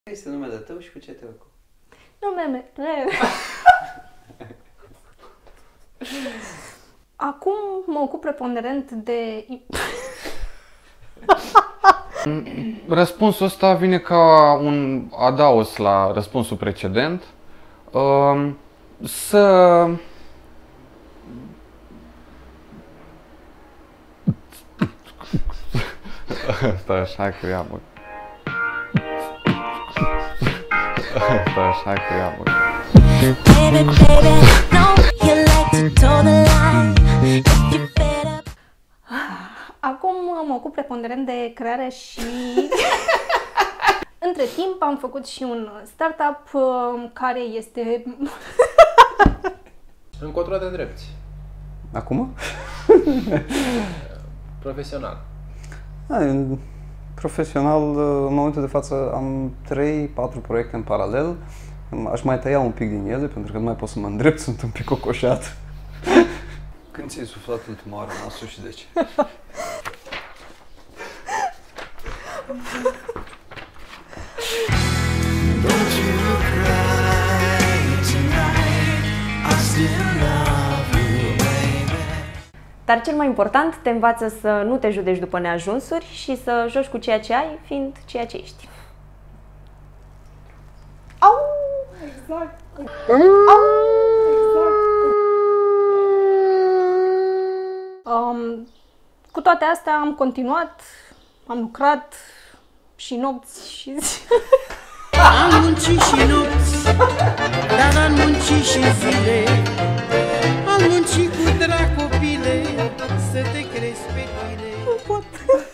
Care este numele tău și cu ce te ocupi? Numele Acum mă ocup preponderent de... Răspunsul ăsta vine ca un adaos la răspunsul precedent. Stai așa că ia, bă. Stai așa că ia, bă. Baby, baby, no, you like to toe the line. If you better. Acum mă ocup preponderent de creare și... Între timp am făcut și un startup care este... Încotro te îndrepți. Acum? Profesional. Profesional, în momentul de față am 3-4 proiecte în paralel. Aș mai tăia un pic din ele, pentru că nu mai pot să mă îndrept, sunt un pic cocoșat. Când ți-ai suflat ultima oară nasul și de ce? Dar cel mai important, te învață să nu te judeci după neajunsuri și să joci cu ceea ce ai, fiind ceea ce ești. Au! Exact! Au! Exact! Cu toate astea am continuat, am lucrat și nopți și zi. Am muncit și nopți, dar am muncit și zile. Am muncit cu drag copile, să te crezi pe tine. Nu pot.